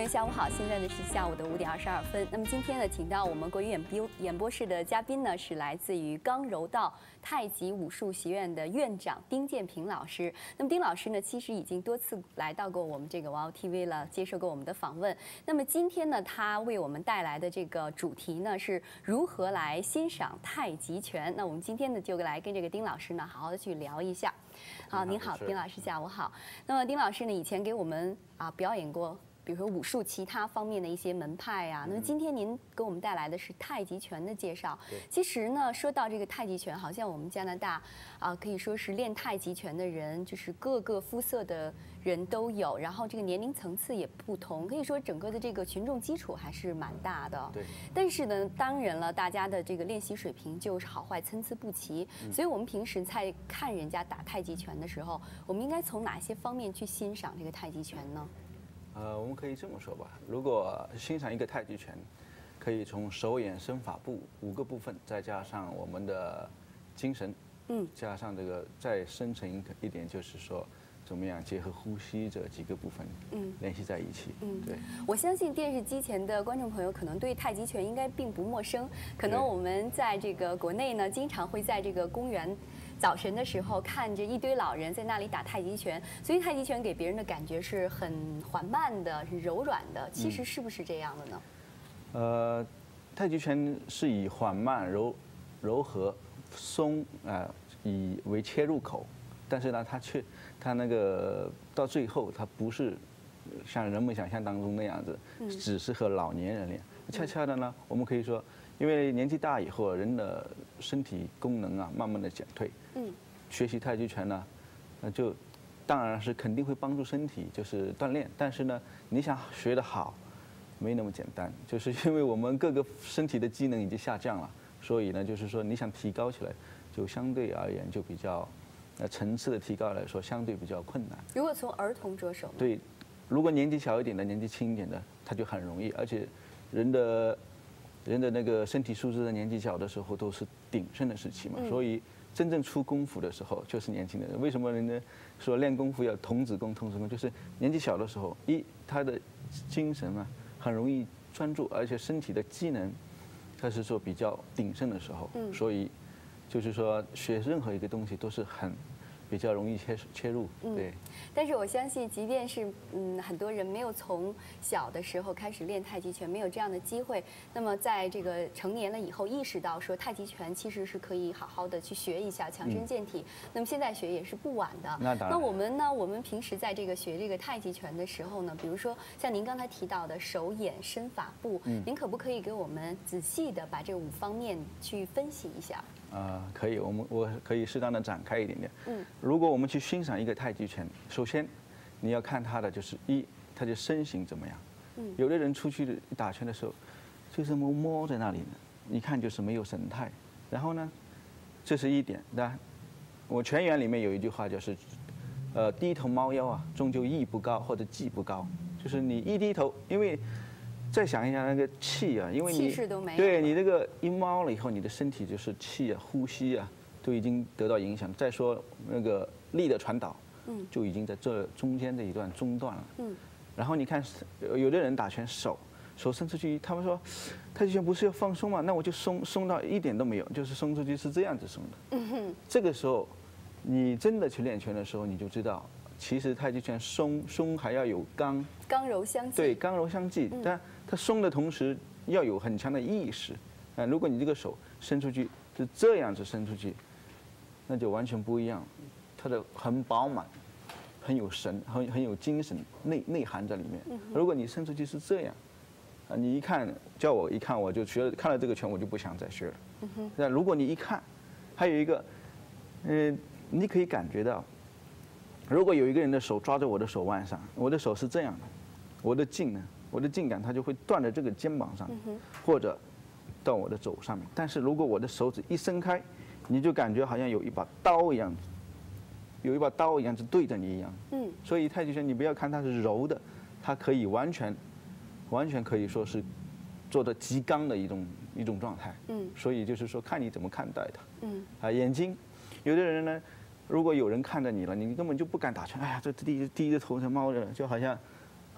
们下午好，现在呢是下午的5点22分。那么今天呢，请到我们国语演播室的嘉宾呢，是来自于刚柔道太极武术学院的院长丁建平老师。那么丁老师呢，其实已经多次来到过我们这个 WOW TV 了，接受过我们的访问。那么今天呢，他为我们带来的这个主题呢，是如何来欣赏太极拳。那我们今天呢，就来跟这个丁老师呢，好好的去聊一下。好，您好，丁老师，下午好。那么丁老师呢，以前给我们表演过，比如说武术其他方面的一些门派啊。那么今天您给我们带来的是太极拳的介绍。其实呢，说到这个太极拳，好像我们加拿大可以说是练太极拳的人，就是各个肤色的人都有，然后这个年龄层次也不同，可以说整个的这个群众基础还是蛮大的。 对。 但是呢，当然了，大家的这个练习水平就是好坏参差不齐，所以我们平时在看人家打太极拳的时候，我们应该从哪些方面去欣赏这个太极拳呢？ 我们可以这么说吧，如果欣赏一个太极拳，可以从手眼身法步5个部分，再加上我们的精神，加上这个再深层一点，就是说怎么样结合呼吸这几个部分，联系在一起。对。 我相信电视机前的观众朋友可能对太极拳应该并不陌生，可能我们在这个国内呢，经常会在这个公园早晨的时候看着一堆老人在那里打太极拳，所以太极拳给别人的感觉是很缓慢的、很柔软的。其实是不是这样的呢？ 太极拳是以缓慢、柔和、松以为切入口，但是呢，它那个到最后，它不是像人们想象当中那样子，只适合老年人练。恰恰的呢，我们可以说，因为年纪大以后，人的身体功能慢慢的减退。学习太极拳呢，就当然是肯定会帮助身体，就是锻炼。但是呢，你想学得好，没那么简单，就是因为我们各个身体的机能已经下降了，所以呢，就是说你想提高起来，就相对而言就比较，层次的提高来说，相对比较困难。 如果从儿童着手， 对，如果年纪小一点的、年纪轻一点的，他就很容易，而且人的那个身体素质在年纪小的时候都是鼎盛的时期嘛，所以真正出功夫的时候就是年轻的人。为什么人家说练功夫要童子功？童子功就是年纪小的时候，他的精神很容易专注，而且身体的机能，他是说比较鼎盛的时候，所以就是说学任何一个东西都是比较容易切入，对。 但是我相信，即便是很多人没有从小的时候开始练太极拳，没有这样的机会，那么在这个成年了以后，意识到说太极拳其实是可以好好的去学一下，强身健体。那么现在学也是不晚的。 那当然。 那我们呢？我们平时在这个学这个太极拳的时候呢，比如说像您刚才提到的手眼身法步，您可不可以给我们仔细的把这5方面去分析一下？ 可以，我可以适当的展开一点点。如果我们去欣赏一个太极拳，首先你要看他的就是他的身形怎么样。有的人出去打拳的时候，就是摸在那里呢，一看就是没有神态。然后呢，这是一点。那我拳言里面有一句话就是，低头猫腰终究艺不高或者技不高，就是你一低头，因为。再想一下那个气因为你气势都没有， 对你这个一猫了以后，你的身体就是气呼吸都已经得到影响。再说那个力的传导，就已经在这中间这一段中断了。然后你看，有的人打拳手伸出去，他们说太极拳不是要放松吗？那我就松到一点都没有，就是松出去是这样子松的。这个时候，你真的去练拳的时候，你就知道。其实太极拳松还要有刚柔相济。 对，刚柔相济，但它松的同时要有很强的意识。如果你这个手伸出去是这样子伸出去，那就完全不一样，它的很饱满，很有神，很有精神内涵在里面。如果你伸出去是这样，你一看叫我一看我就觉得看了这个拳我就不想再学了。那如果你一看，还有一个，你可以感觉到。如果有一个人的手抓着我的手腕上，我的手是这样的，我的劲感它就会断在这个肩膀上，或者到我的肘上面。但是如果我的手指一伸开，你就感觉好像有一把刀一样，是对着你一样。所以太极拳你不要看它是柔的，它可以完全可以说是做的极刚的一种状态。所以就是说看你怎么看待它。眼睛，有的人呢。如果有人看着你了，你根本就不敢打拳。哎呀，这低着头在猫着，就好像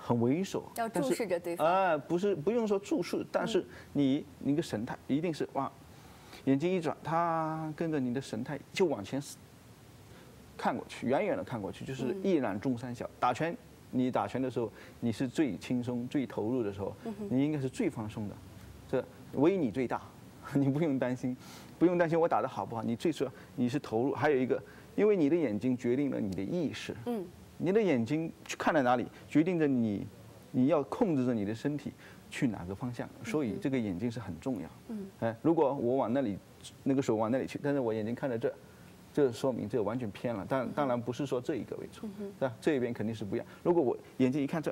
很猥琐， 要注视着对方。 不用说注视，但是你个神态一定是哇，眼睛一转，他跟着你的神态就往前看过去，远远的看过去，就是一览众山小。你打拳的时候，你是最轻松、最投入的时候，你应该是最放松的，这威你最大，你不用担心，我打得好不好，你最主要你是投入。还有一个，因为你的眼睛决定了你的意识，你的眼睛去看在哪里，决定着你要控制着你的身体去哪个方向，所以这个眼睛是很重要。如果我往那个手往那里去，但是我眼睛看着这说明这完全偏了。当然不是说这一个为错，是吧？这一边肯定是不一样。如果我眼睛一看这，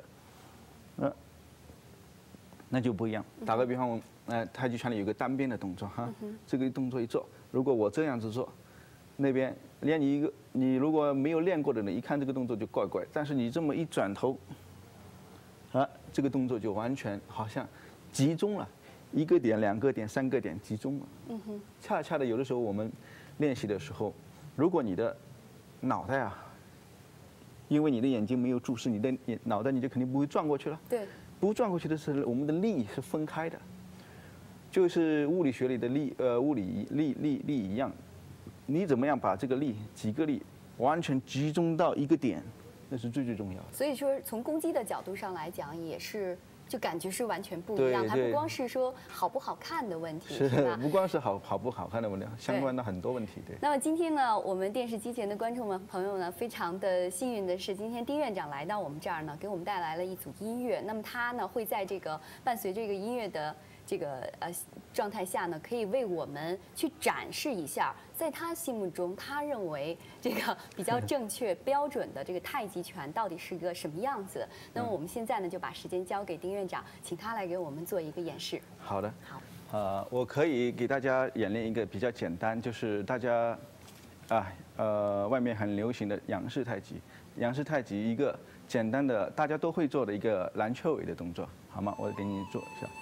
那就不一样。打个比方，太极拳里有个单边的动作哈，这个动作一做，如果我这样子做，那边连你如果没有练过的人，一看这个动作就怪怪。但是你这么一转头，这个动作就完全好像集中了，1个点、2个点、3个点集中了。恰恰的，有的时候我们练习的时候，如果你的脑袋因为你的眼睛没有注视，你的脑袋你就肯定不会转过去了。 对。 不转过去的时候，我们的力是分开的，就是物理学里的物理力一样。你怎么样把这个几个力完全集中到一个点，那是最重要的。 所以说，从攻击的角度上来讲，也是就感觉是完全不一样。它不光是说好不好看的问题，是吧？ 不光是好不好看的问题，相关的很多问题。对。 那么今天呢，我们电视机前的观众朋友呢，非常的幸运的是，今天丁院长来到我们这儿呢，给我们带来了一组音乐。那么他呢，会在这个伴随这个音乐的这个状态下呢，可以为我们去展示一下，在他心目中，他认为这个比较正确标准的这个太极拳到底是个什么样子。那么我们现在呢，就把时间交给丁院长，请他来给我们做一个演示。 好的。 好。 我可以给大家演练一个比较简单，就是大家外面很流行的仰式太极。仰式太极一个简单的大家都会做的一个篮球尾的动作，好吗？我给你做一下。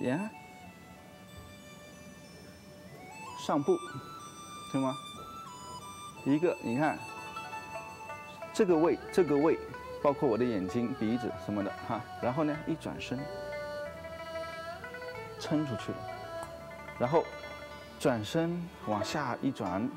上步，对吗？一个，你看，这个位，包括我的眼睛、鼻子什么的哈。然后呢，一转身，撑出去了，然后转身往下一转，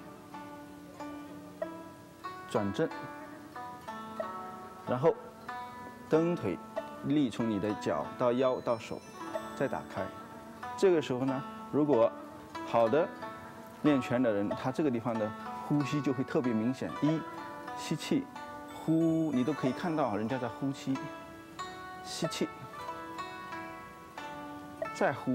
转正，然后蹬腿，力从你的脚到腰到手。再打开，这个时候呢，如果好的练拳的人，他这个地方的呼吸就会特别明显。吸气，呼，你都可以看到人家在呼气，吸气，再呼，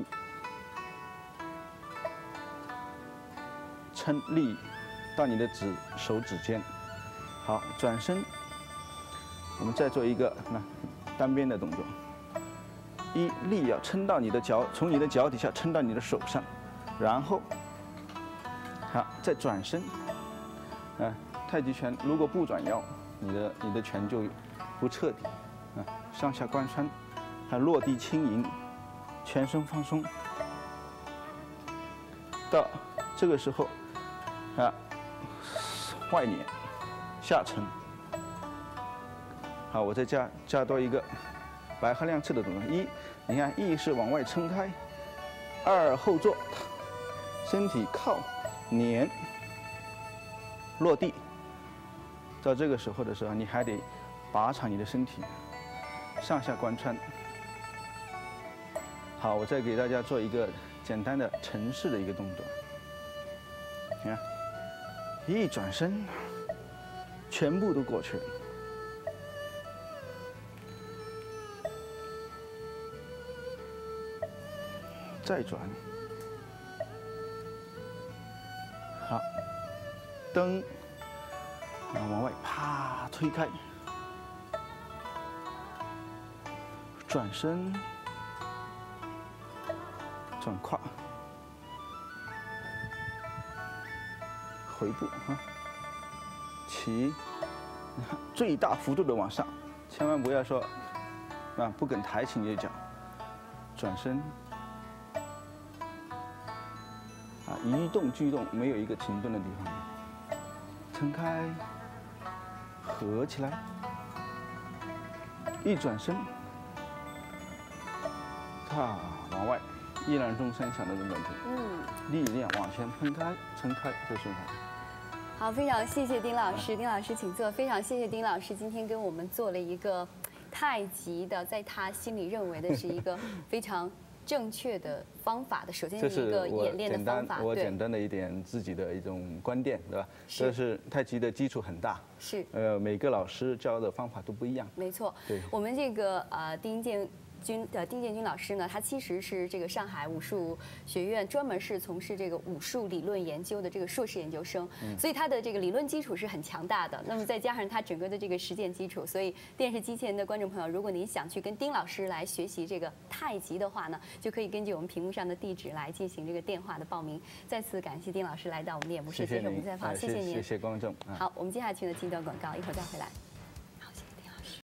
撑力到你的手指尖。好，转身，我们再做一个单边的动作。力要撑到你的脚，从你的脚底下撑到你的手上，然后，好，再转身。太极拳如果不转腰，你的拳就不彻底。上下贯穿，还落地轻盈，全身放松。到这个时候，外捻，下沉。好，我再加多一个白鹤亮翅的动作。你看，是往外撑开，2后坐，身体靠捻落地。到这个时候的时候，你还得拔长你的身体，上下贯穿。好，我再给大家做一个简单的沉式的一个动作。你看，一转身，全部都过去了。再转，好，蹬，然后往外啪推开，转身，转胯，回步起，最大幅度的往上，千万不要说不肯抬起你的脚，转身。一动俱动，没有一个停顿的地方。撑开，合起来，一转身， 踏往外，一览众山小的那种感觉。力量往前撑开，就顺开。 好，非常谢谢丁老师，丁老师请坐。非常谢谢丁老师今天跟我们做了一个太极的，在他心里认为的是一个非常正确的方法的，首先是一个演练的方法。 我简单的一点自己的一种观点，对吧？这是太极的基础很大， 是每个老师教的方法都不一样。 没错， 对， 我们这个丁建军老师呢，他其实是这个上海武术学院专门是从事这个武术理论研究的这个硕士研究生，所以他的这个理论基础是很强大的。那么再加上他整个的这个实践基础，所以电视机前的观众朋友，如果您想去跟丁老师来学习这个太极的话呢，就可以根据我们屏幕上的地址来进行这个电话的报名。再次感谢丁老师来到我们的演播室接受我们采访，谢谢您， 谢谢观众。 好，我们接下去呢进一段广告，一会儿再回来。